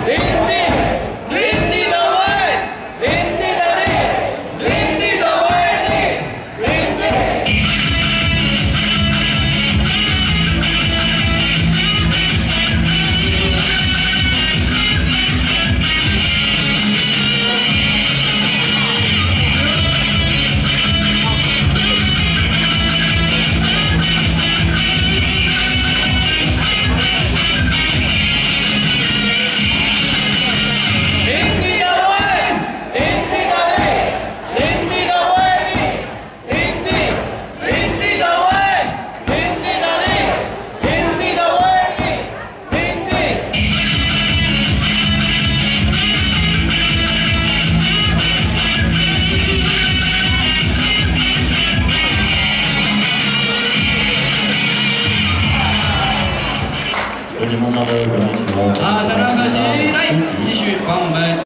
林地，林地的威，林地的力，林地的威力，林地。 有什么的，可能请。 好，小张可惜，来继续帮我们。